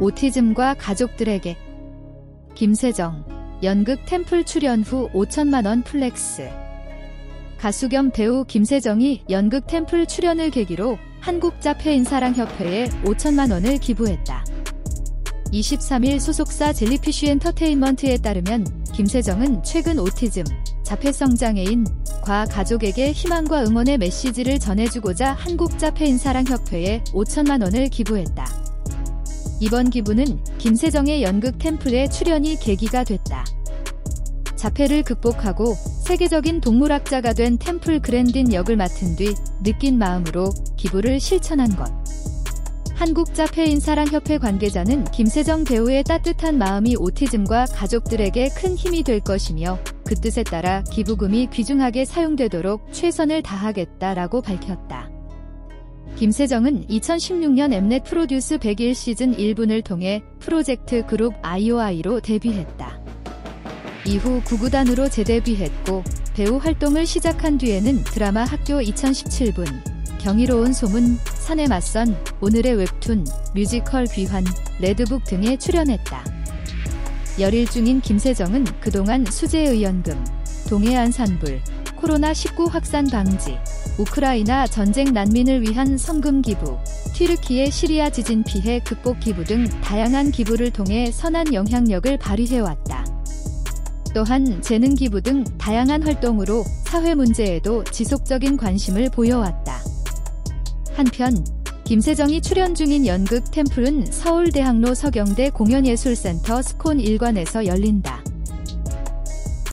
오티즘과 가족들에게. 김세정, 연극 템플 출연 후 5천만원 플렉스. 가수 겸 배우 김세정이 연극 템플 출연을 계기로 한국자폐인사랑협회에 5천만원을 기부했다. 23일 소속사 젤리피쉬 엔터테인먼트에 따르면 김세정은 최근 오티즘, 자폐성장애인과 가족에게 희망과 응원의 메시지를 전해주고자 한국자폐인사랑협회에 5천만원을 기부했다. 이번 기부는 김세정의 연극 템플에 출연이 계기가 됐다. 자폐를 극복하고 세계적인 동물학자가 된 템플 그랜딘 역을 맡은 뒤 느낀 마음으로 기부를 실천한 것. 한국자폐인사랑협회 관계자는 김세정 배우의 따뜻한 마음이 오티즘과 가족들에게 큰 힘이 될 것이며 그 뜻에 따라 기부금이 귀중하게 사용되도록 최선을 다하겠다라고 밝혔다. 김세정은 2016년 엠넷 프로듀스 101 시즌 1분을 통해 프로젝트 그룹 IOI로 데뷔했다. 이후 구구단으로 재데뷔했고 배우 활동을 시작한 뒤에는 드라마 학교 2017분, 경이로운 소문, 산에 맞선, 오늘의 웹툰, 뮤지컬 귀환, 레드북 등에 출연했다. 열일 중인 김세정은 그동안 수재의연금, 동해안 산불, 코로나19 확산 방지, 우크라이나 전쟁 난민을 위한 성금 기부, 튀르키예 시리아 지진 피해 극복 기부 등 다양한 기부를 통해 선한 영향력을 발휘해왔다. 또한 재능 기부 등 다양한 활동으로 사회 문제에도 지속적인 관심을 보여왔다. 한편 김세정이 출연 중인 연극 템플은 서울대학로 서경대 공연예술센터 스콘 1관에서 열린다.